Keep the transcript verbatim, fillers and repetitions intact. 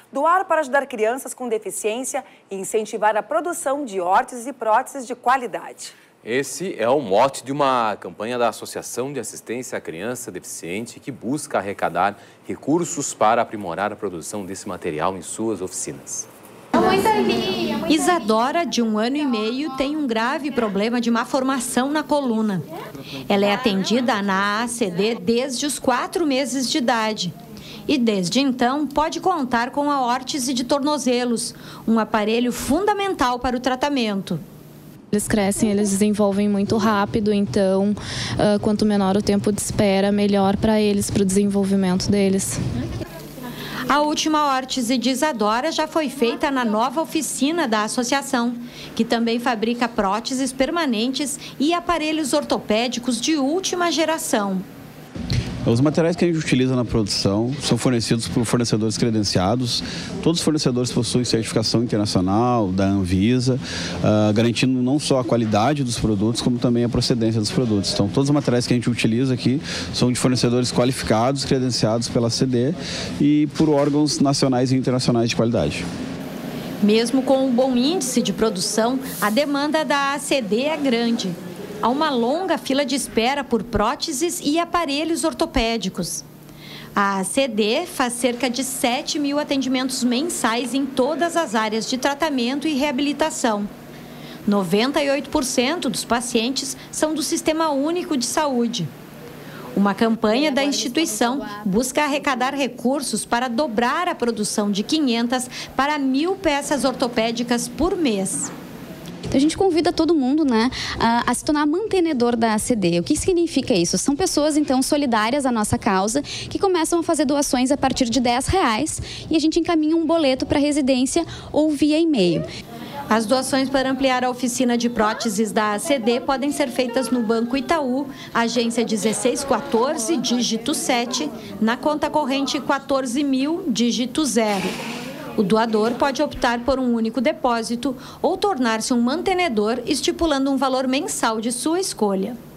doar para ajudar crianças com deficiência e incentivar a produção de órteses e próteses de qualidade. Esse é o mote de uma campanha da Associação de Assistência à Criança Deficiente que busca arrecadar recursos para aprimorar a produção desse material em suas oficinas. Isadora, de um ano e meio, tem um grave problema de malformação na coluna. Ela é atendida na A C D desde os quatro meses de idade. E desde então pode contar com a órtese de tornozelos, um aparelho fundamental para o tratamento. Eles crescem, eles desenvolvem muito rápido, então uh, quanto menor o tempo de espera, melhor para eles, para o desenvolvimento deles. A última órtese de Isadora já foi feita na nova oficina da associação, que também fabrica próteses permanentes e aparelhos ortopédicos de última geração. Os materiais que a gente utiliza na produção são fornecidos por fornecedores credenciados. Todos os fornecedores possuem certificação internacional da Anvisa, uh, garantindo não só a qualidade dos produtos, como também a procedência dos produtos. Então, todos os materiais que a gente utiliza aqui são de fornecedores qualificados, credenciados pela A C D e por órgãos nacionais e internacionais de qualidade. Mesmo com um bom índice de produção, a demanda da A C D é grande. Há uma longa fila de espera por próteses e aparelhos ortopédicos. A A C D faz cerca de sete mil atendimentos mensais em todas as áreas de tratamento e reabilitação. noventa e oito por cento dos pacientes são do Sistema Único de Saúde. Uma campanha da instituição busca arrecadar recursos para dobrar a produção de quinhentas para mil peças ortopédicas por mês. Então, a gente convida todo mundo, né, a, a se tornar mantenedor da A C D. O que significa isso? São pessoas, então, solidárias à nossa causa, que começam a fazer doações a partir de dez reais e a gente encaminha um boleto para a residência ou via e-mail. As doações para ampliar a oficina de próteses da A C D podem ser feitas no Banco Itaú, agência dezesseis quatorze, dígito sete, na conta corrente quatorze mil, dígito zero. O doador pode optar por um único depósito ou tornar-se um mantenedor, estipulando um valor mensal de sua escolha.